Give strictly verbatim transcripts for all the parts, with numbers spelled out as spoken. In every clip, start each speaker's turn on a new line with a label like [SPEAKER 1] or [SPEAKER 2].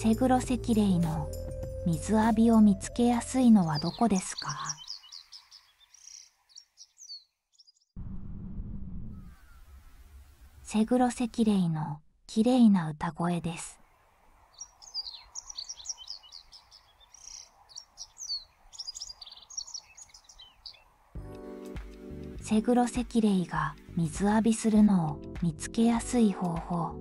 [SPEAKER 1] セグロセキレイの水浴びを見つけやすいのはどこですか？セグロセキレイのきれいな歌声です。セグロセキレイが水浴びするのを見つけやすい方法。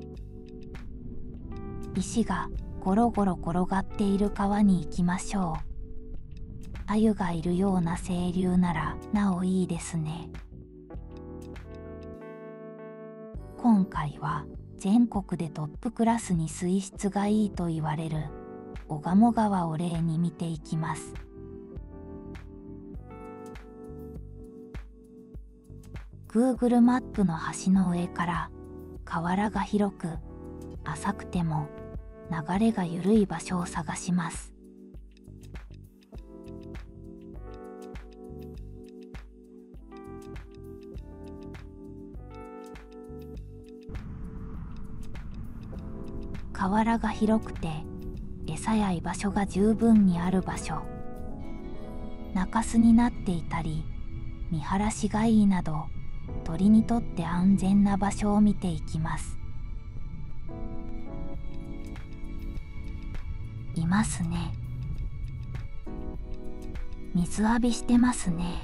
[SPEAKER 1] 石がゴロゴロ転がっている川に行きましょう。アユがいるような清流ならなおいいですね。今回は全国でトップクラスに水質がいいと言われる小鴨川を例に見ていきます。Google マップの橋の上から河原が広く浅くても流れが緩い場所を探します。河原が広くて餌や居場所が十分にある場所、中州になっていたり見晴らしがいいなど鳥にとって安全な場所を見ていきます。いますね。水浴びしてますね。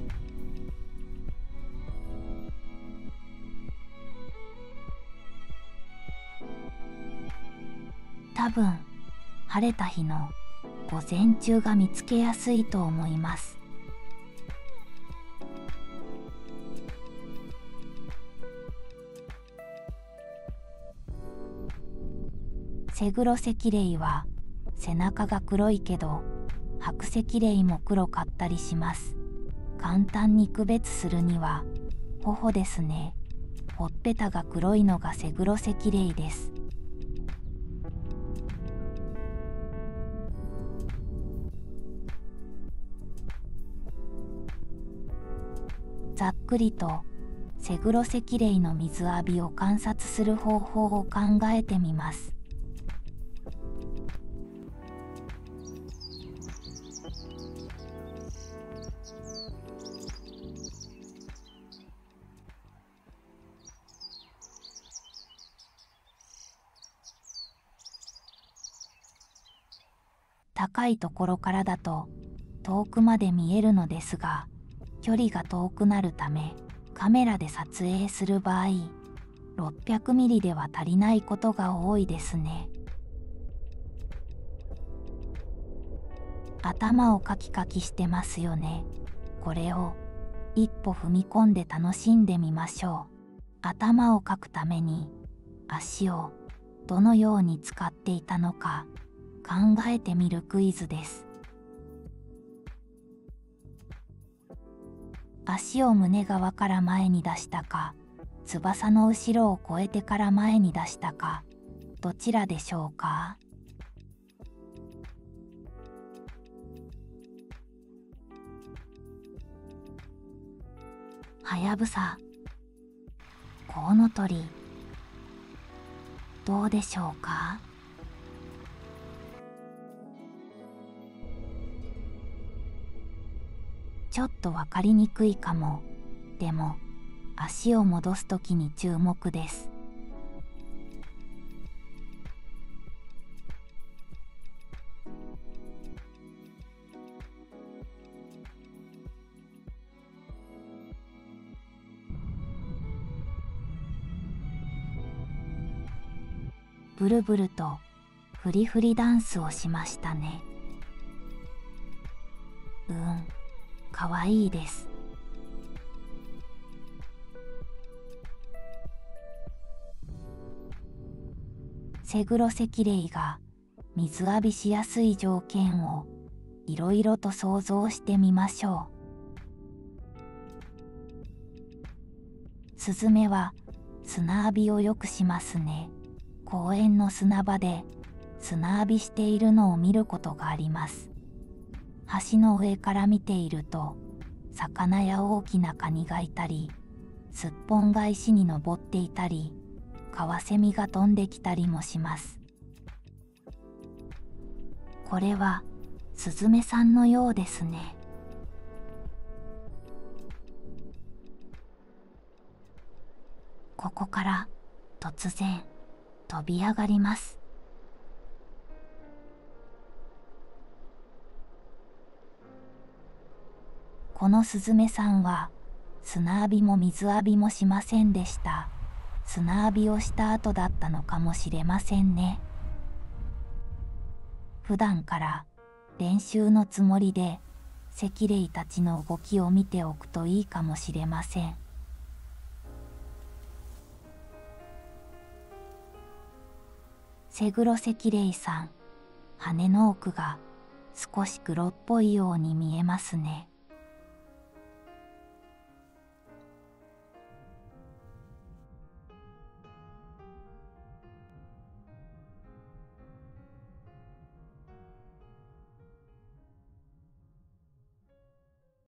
[SPEAKER 1] 多分晴れた日の午前中が見つけやすいと思います。セグロセキレイは背中が黒いけど白セキレイも黒かったりします。簡単に区別するには頬ですね。ほっぺたが黒いのがセグロセキレイです。ざっくりとセグロセキレイの水浴びを観察する方法を考えてみます。高いところからだと遠くまで見えるのですが、距離が遠くなるためカメラで撮影する場合、ろっぴゃくミリでは足りないことが多いですね。頭をカキカキしてますよね。これを一歩踏み込んで楽しんでみましょう。頭をかくために足をどのように使っていたのか考えてみるクイズです。足を胸側から前に出したか、翼の後ろを越えてから前に出したか、どちらでしょうか？はやぶさ、コウノトリ、どうでしょうか？ちょっとわかりにくいかも。でも足を戻すときに注目です。ブルブルとフリフリダンスをしましたね。うん、かわいいです。セグロセキレイが水浴びしやすい条件をいろいろと想像してみましょう。スズメは砂浴びをよくしますね。公園の砂場で砂浴びしているのを見ることがあります。橋の上から見ていると魚や大きなカニがいたり、すっぽんが石に登っていたり、カワセミが飛んできたりもします。 これはスズメさんのようですね。ここから突然飛び上がります。このスズメさんは砂浴びも水浴びもしませんでした。砂浴びをした後だったのかもしれませんね。普段から練習のつもりでセキレイたちの動きを見ておくといいかもしれません。セグロセキレイさん、羽の奥が少し黒っぽいように見えますね。